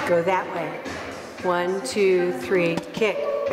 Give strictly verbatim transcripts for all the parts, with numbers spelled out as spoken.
Go that way. One, two, three, kick.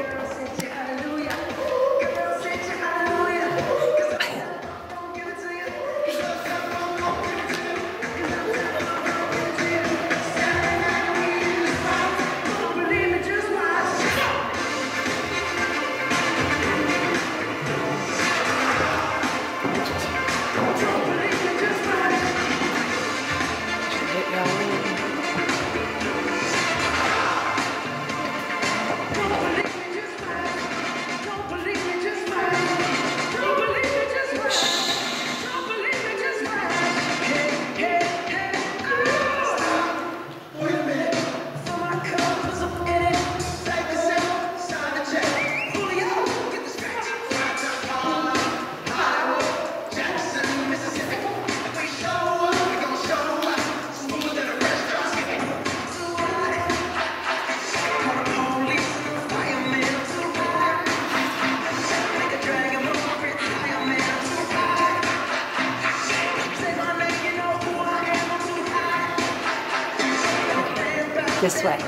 This way.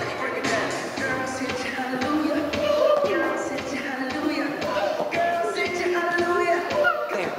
There.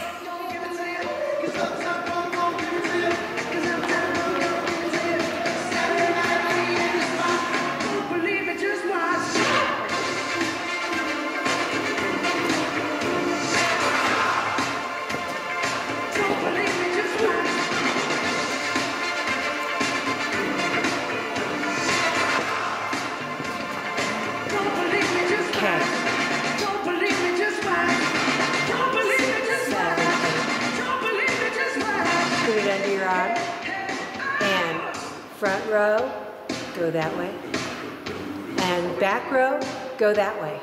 Put it under your arm. And front row, go that way. And back row, go that way.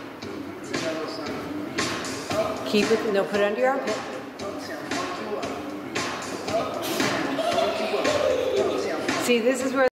Keep it, no, put it under your armpit. See, this is where